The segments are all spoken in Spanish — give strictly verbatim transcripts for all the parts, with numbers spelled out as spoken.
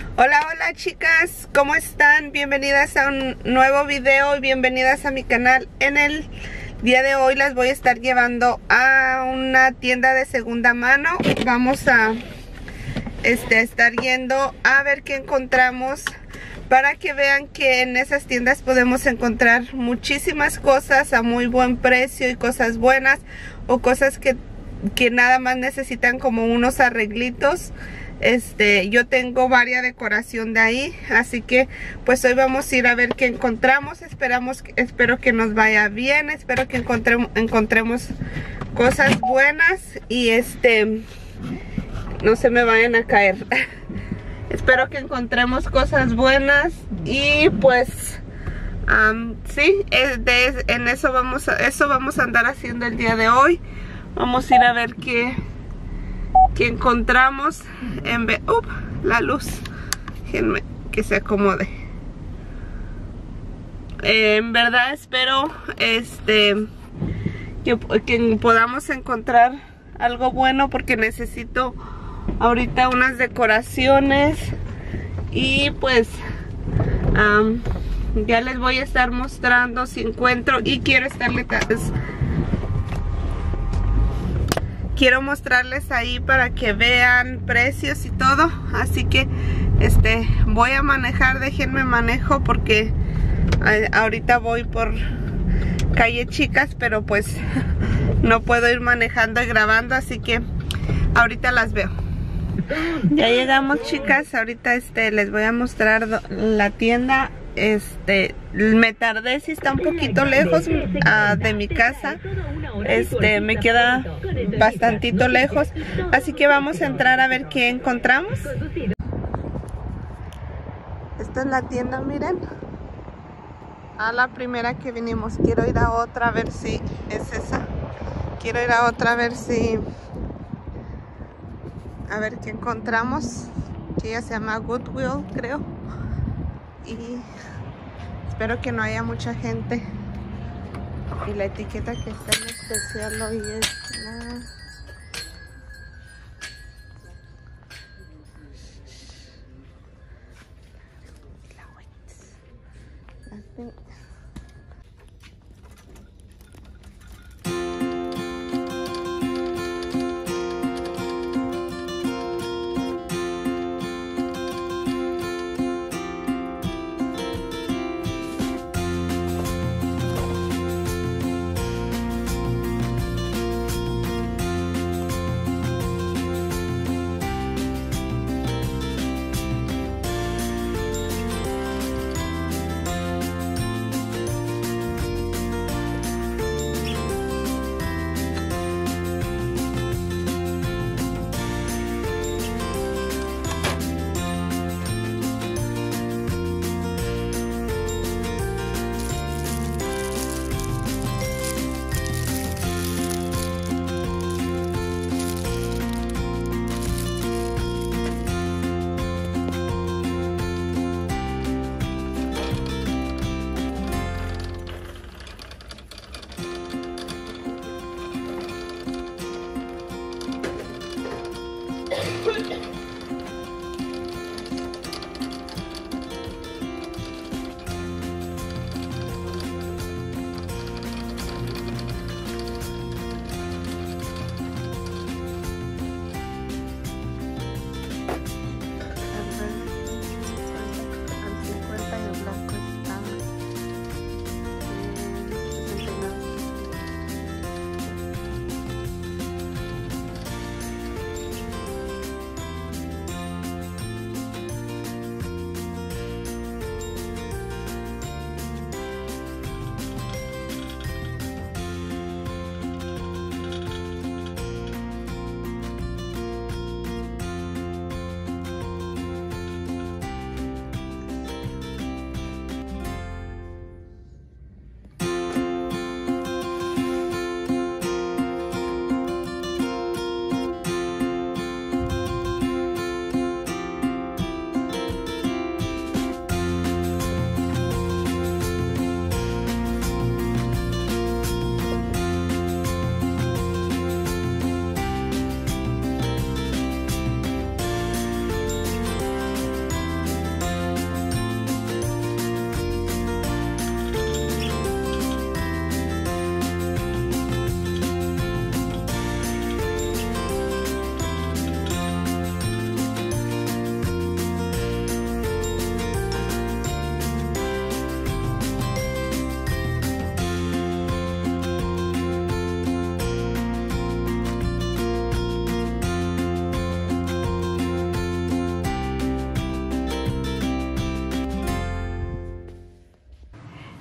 Hola, hola chicas, ¿cómo están? Bienvenidas a un nuevo video y bienvenidas a mi canal. En el día de hoy las voy a estar llevando a una tienda de segunda mano. Vamos a este, estar yendo a ver qué encontramos, para que vean que en esas tiendas podemos encontrar muchísimas cosas a muy buen precio y cosas buenas, o cosas que, que nada más necesitan como unos arreglitos. Este, yo tengo varias decoración de ahí, así que pues hoy vamos a ir a ver qué encontramos. Esperamos, espero que nos vaya bien, espero que encontremos, encontremos cosas buenas y este, no se me vayan a caer. Espero que encontremos cosas buenas y pues um, sí, es de, en eso vamos, a, eso vamos a andar haciendo el día de hoy. Vamos a ir a ver qué que encontramos en vez uh, la luz. Déjenme que se acomode. Eh, en verdad espero este que, que podamos encontrar algo bueno, porque necesito ahorita unas decoraciones y pues um, ya les voy a estar mostrando si encuentro, y quiero estarles quiero mostrarles ahí para que vean precios y todo. Así que este voy a manejar, déjenme manejo porque a, ahorita voy por calle Chicas, pero pues no puedo ir manejando y grabando, así que ahorita las veo. Ya llegamos, chicas. Ahorita este les voy a mostrar la tienda. Este, me tardé, si está un poquito lejos uh, de mi casa. Este, me queda bastantito lejos, así que vamos a entrar a ver qué encontramos. Esta es la tienda, miren. A la primera que vinimos. Quiero ir a otra a ver si es esa. Quiero ir a otra a ver si a ver qué encontramos, que ella se llama Goodwill, creo, y espero que no haya mucha gente. Y la etiqueta que está en especial hoy es la...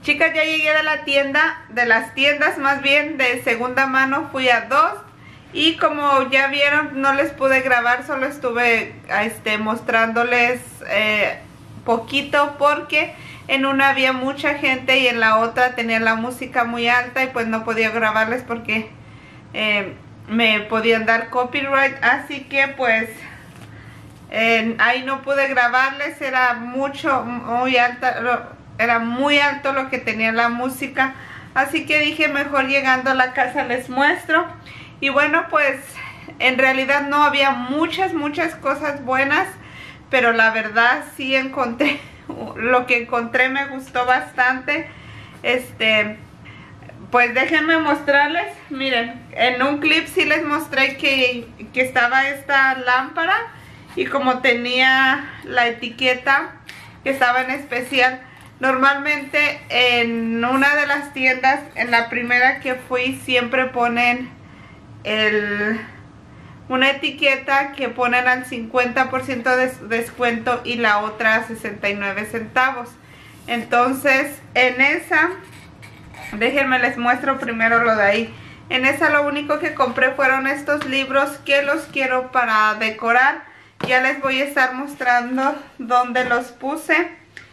Chicas, ya llegué de la tienda, de las tiendas más bien, de segunda mano, fui a dos. Y como ya vieron, no les pude grabar, solo estuve este, mostrándoles eh, poquito porque en una había mucha gente y en la otra tenía la música muy alta y pues no podía grabarles porque eh, me podían dar copyright. Así que pues eh, ahí no pude grabarles, era mucho, muy alta, era muy alto lo que tenía la música. Así que dije, mejor llegando a la casa les muestro. Y bueno, pues en realidad no había muchas, muchas cosas buenas, pero la verdad sí encontré, lo que encontré me gustó bastante. Este, pues déjenme mostrarles, miren, en un clip sí les mostré que, que estaba esta lámpara y como tenía la etiqueta que estaba en especial. Normalmente en una de las tiendas, en la primera que fui, siempre ponen el, una etiqueta que ponen al cincuenta por ciento de descuento y la otra a sesenta y nueve centavos. Entonces en esa, déjenme les muestro primero lo de ahí. En esa lo único que compré fueron estos libros que los quiero para decorar. Ya les voy a estar mostrando dónde los puse.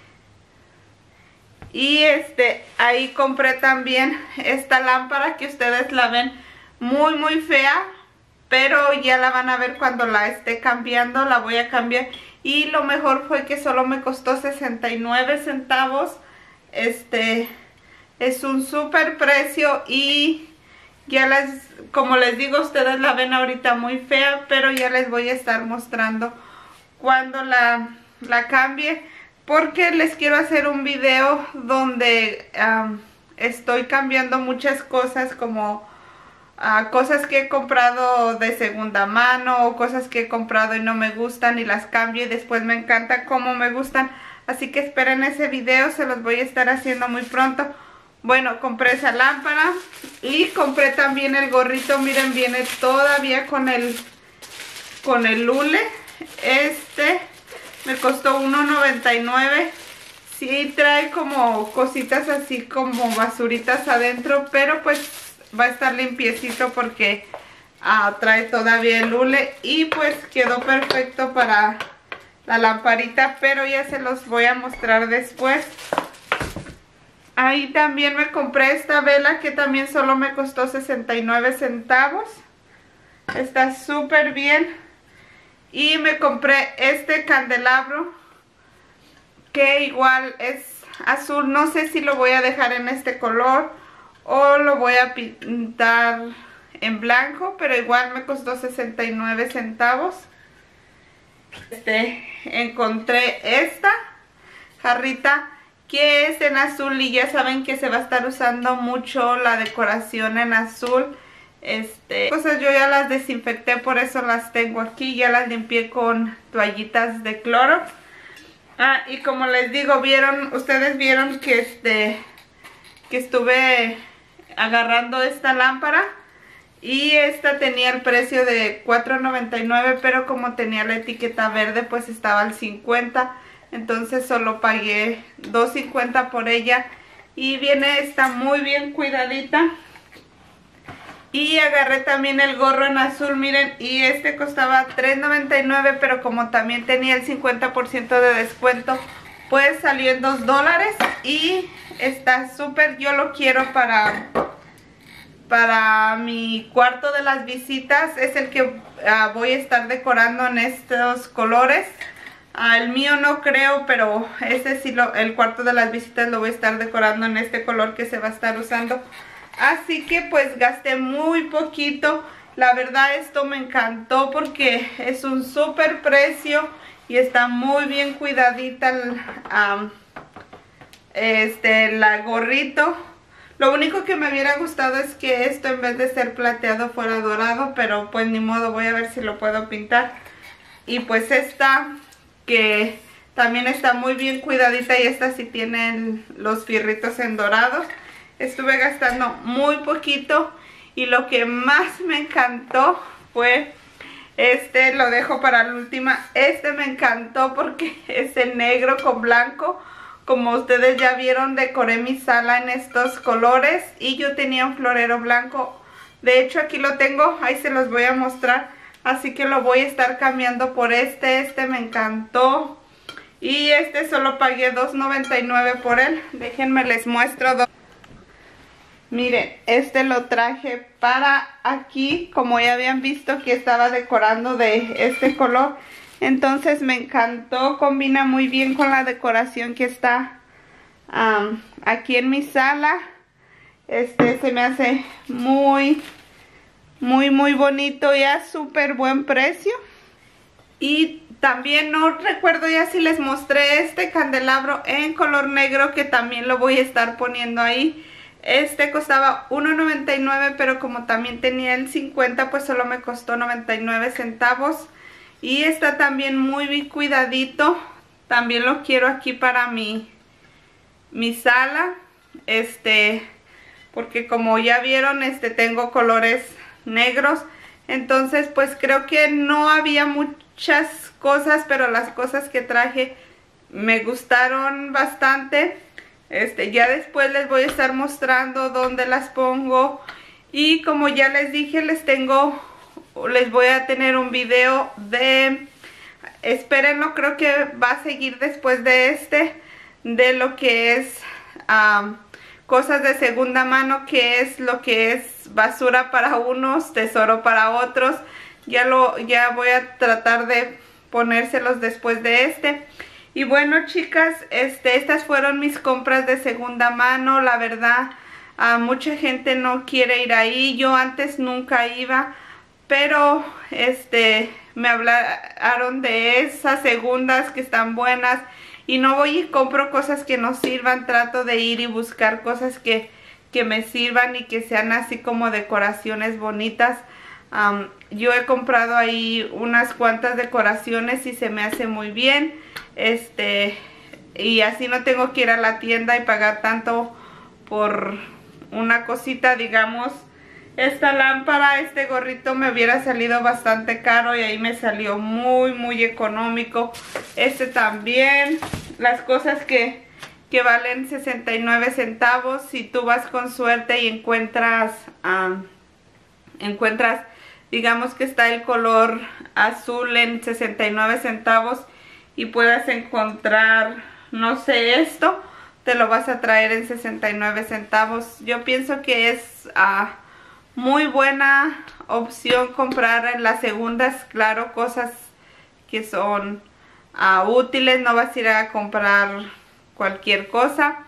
Y este, ahí compré también esta lámpara que ustedes la ven muy muy fea, pero ya la van a ver cuando la esté cambiando, la voy a cambiar. Y lo mejor fue que solo me costó sesenta y nueve centavos. Este es un súper precio y ya les, como les digo, ustedes la ven ahorita muy fea, pero ya les voy a estar mostrando cuando la, la cambie, porque les quiero hacer un video donde um, estoy cambiando muchas cosas, como Uh, cosas que he comprado de segunda mano o cosas que he comprado y no me gustan y las cambio y después me encanta cómo me gustan. Así que esperen ese video, se los voy a estar haciendo muy pronto. Bueno, compré esa lámpara y compré también el gorrito. Miren, viene todavía con el con el hule. Este me costó uno noventa y nueve. Sí trae como cositas así como basuritas adentro, pero pues va a estar limpiecito porque uh, trae todavía el hule y pues quedó perfecto para la lamparita, pero ya se los voy a mostrar después. Ahí también me compré esta vela que también solo me costó sesenta y nueve centavos. Está súper bien. Y me compré este candelabro que igual es azul. No sé si lo voy a dejar en este color o lo voy a pintar en blanco, pero igual me costó sesenta y nueve centavos. Este, encontré esta jarrita que es en azul y ya saben que se va a estar usando mucho la decoración en azul. Este, cosas yo ya las desinfecté, por eso las tengo aquí. Ya las limpié con toallitas de cloro. Ah, y como les digo, vieron, ustedes vieron que este, que estuve agarrando esta lámpara y esta tenía el precio de cuatro noventa y nueve, pero como tenía la etiqueta verde pues estaba al cincuenta, entonces solo pagué dos cincuenta por ella. Y viene esta muy bien cuidadita. Y agarré también el gorro en azul, miren, y este costaba tres noventa y nueve, pero como también tenía el cincuenta por ciento de descuento pues salió en dos dólares y está súper. Yo lo quiero para para mi cuarto de las visitas. Es el que uh, voy a estar decorando en estos colores. Uh, el mío no creo, pero ese sí, lo, el cuarto de las visitas lo voy a estar decorando en este color que se va a estar usando. Así que pues gasté muy poquito. La verdad esto me encantó porque es un súper precio y está muy bien cuidadita el, um, este, la gorrito. Lo único que me hubiera gustado es que esto en vez de ser plateado fuera dorado, pero pues ni modo, voy a ver si lo puedo pintar. Y pues esta que también está muy bien cuidadita y esta sí tiene los fierritos en dorados. Estuve gastando muy poquito y lo que más me encantó fue este, lo dejo para la última. Este me encantó porque es en negro con blanco como ustedes ya vieron, decoré mi sala en estos colores y yo tenía un florero blanco. De hecho aquí lo tengo, ahí se los voy a mostrar. Así que lo voy a estar cambiando por este, este me encantó. Y este solo pagué dos noventa y nueve por él. Déjenme les muestro. Miren, este lo traje para aquí, como ya habían visto que estaba decorando de este color. Entonces me encantó, combina muy bien con la decoración que está um, aquí en mi sala. Este se me hace muy, muy, muy bonito y a súper buen precio. Y también no recuerdo ya si les mostré este candelabro en color negro, que también lo voy a estar poniendo ahí. Este costaba uno noventa y nueve, pero como también tenía el cincuenta, pues solo me costó noventa y nueve centavos. Y está también muy bien cuidadito. También lo quiero aquí para mi, mi sala. Este, porque como ya vieron, este tengo colores negros. Entonces pues creo que no había muchas cosas, pero las cosas que traje me gustaron bastante. Este, ya después les voy a estar mostrando dónde las pongo. Y como ya les dije, les tengo, les voy a tener un video de, espérenlo, creo que va a seguir después de este, de lo que es um, cosas de segunda mano, que es lo que es basura para unos, tesoro para otros. Ya lo, ya voy a tratar de ponérselos después de este. Y bueno, chicas, este, estas fueron mis compras de segunda mano. La verdad, uh, mucha gente no quiere ir ahí. Yo antes nunca iba, pero este, me hablaron de esas segundas que están buenas. Y no voy y compro cosas que no sirvan. Trato de ir y buscar cosas que, que me sirvan y que sean así como decoraciones bonitas. Um, yo he comprado ahí unas cuantas decoraciones y se me hace muy bien. Este, y así no tengo que ir a la tienda y pagar tanto por una cosita. Digamos, esta lámpara, este gorrito me hubiera salido bastante caro y ahí me salió muy muy económico. Este también, las cosas que, que valen sesenta y nueve centavos, si tú vas con suerte y encuentras um, encuentras, digamos que está el color azul en sesenta y nueve centavos y puedas encontrar, no sé, esto, te lo vas a traer en sesenta y nueve centavos. Yo pienso que es uh, muy buena opción comprar en las segundas, claro, cosas que son uh, útiles. No vas a ir a comprar cualquier cosa.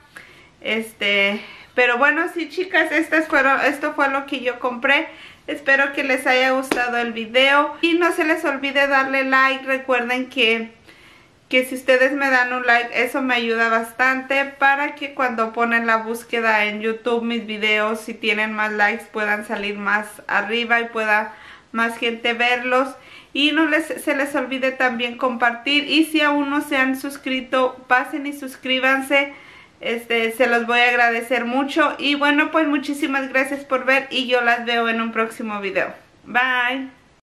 Este, pero bueno, sí, chicas, estas fueron, esto fue lo que yo compré. Espero que les haya gustado el video y no se les olvide darle like. Recuerden que, que si ustedes me dan un like, eso me ayuda bastante para que cuando ponen la búsqueda en YouTube mis videos, si tienen más likes, puedan salir más arriba y pueda más gente verlos. Y no les, se les olvide también compartir, y si aún no se han suscrito, pasen y suscríbanse. Este, se los voy a agradecer mucho. Y bueno, pues muchísimas gracias por ver y yo las veo en un próximo video. Bye.